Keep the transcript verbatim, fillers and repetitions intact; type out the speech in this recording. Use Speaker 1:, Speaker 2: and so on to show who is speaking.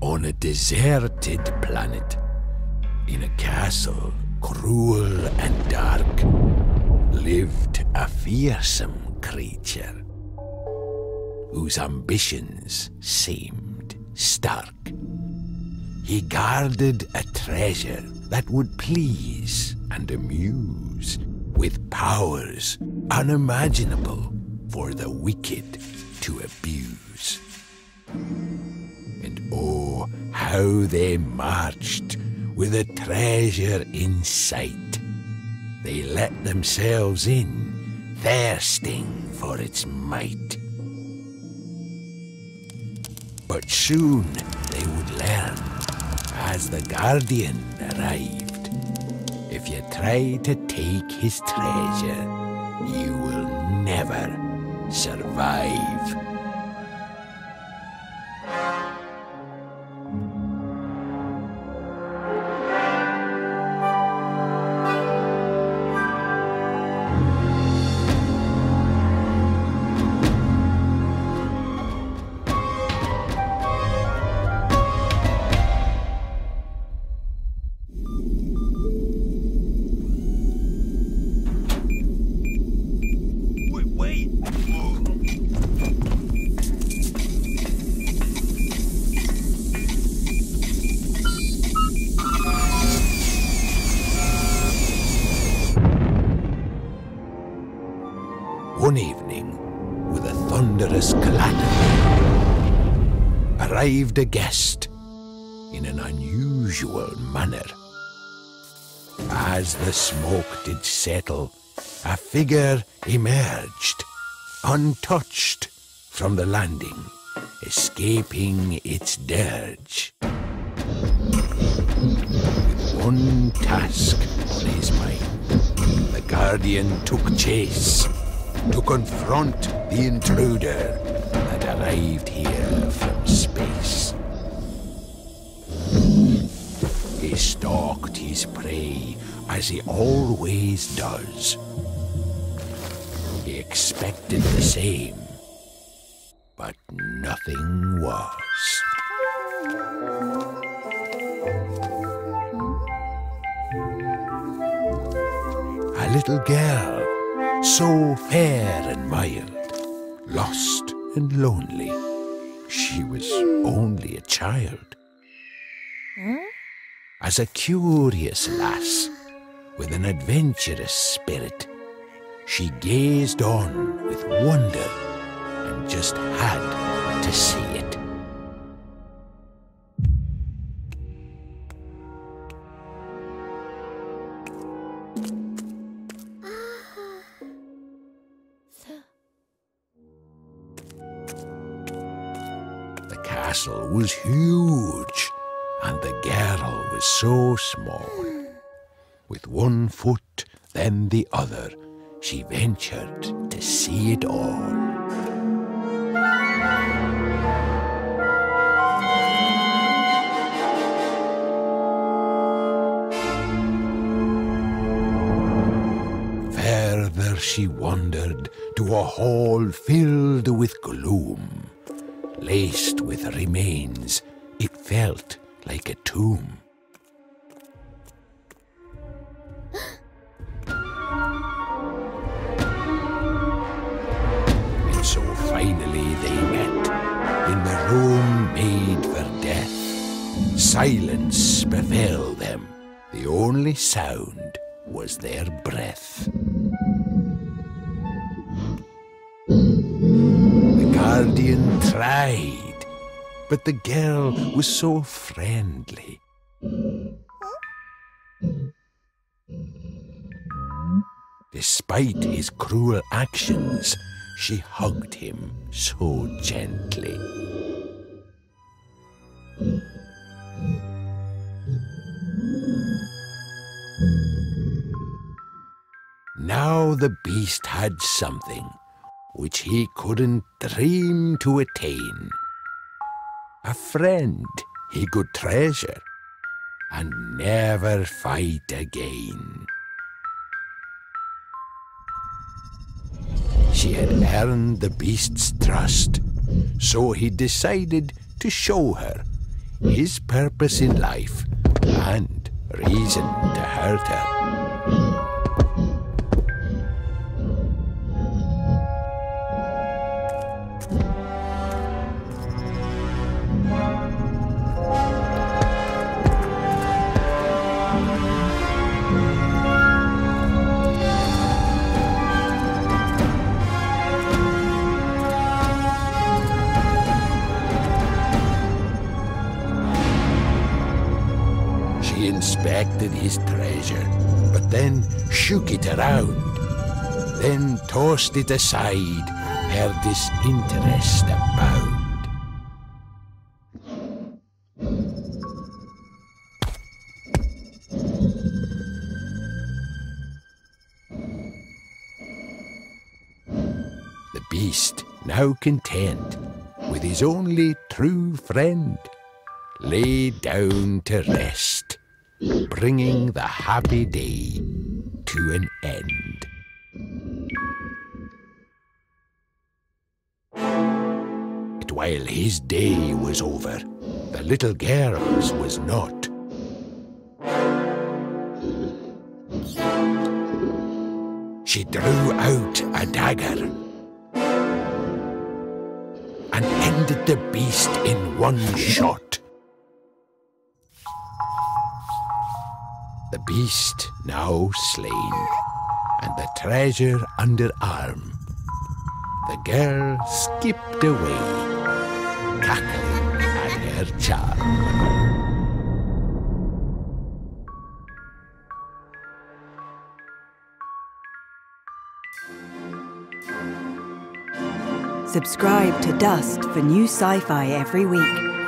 Speaker 1: On a deserted planet, in a castle cruel and dark, lived a fearsome creature whose ambitions seemed stark. He guarded a treasure that would please and amuse, with powers unimaginable for the wicked to abuse. And oh, how they marched with a treasure in sight. They let themselves in, thirsting for its might. But soon they would learn, as the Guardian arrived, if you try to take his treasure, you will never survive. One evening, with a thunderous clatter, arrived a guest in an unusual manner. As the smoke did settle, a figure emerged, untouched from the landing, escaping its dirge. With one task on his mind, the Guardian took chase to confront the intruder that arrived here from space. He stalked his prey as he always does. He expected the same, but nothing was. A little girl, so fair and mild, lost and lonely. She was only a child.
Speaker 2: Hmm?
Speaker 1: As a curious lass with an adventurous spirit, she gazed on with wonder and just had to see it. The castle was huge, and the girl was so small. With one foot, then the other, she ventured to see it all. Further she wandered to a hall filled with gloom. Laced with remains, it felt like a tomb. And so finally they met in the room made for death. Silence befell them. The only sound was their breath. The Guardian tried, but the girl was so friendly. Despite his cruel actions, she hugged him so gently. Now the beast had something which he couldn't dream to attain. A friend he could treasure and never fight again. She had earned the beast's trust, so he decided to show her his purpose in life and reason to hurt her. She inspected his treasure, but then shook it around, then tossed it aside, her disinterest abound. The beast, now content with his only true friend, lay down to rest, bringing the happy day to an end. But while his day was over, the little girl's was not. She drew out a dagger and ended the beast in one shot. The beast now slain, and the treasure under arm, the girl skipped away, cackling at her charm.
Speaker 3: Subscribe to Dust for new sci-fi every week.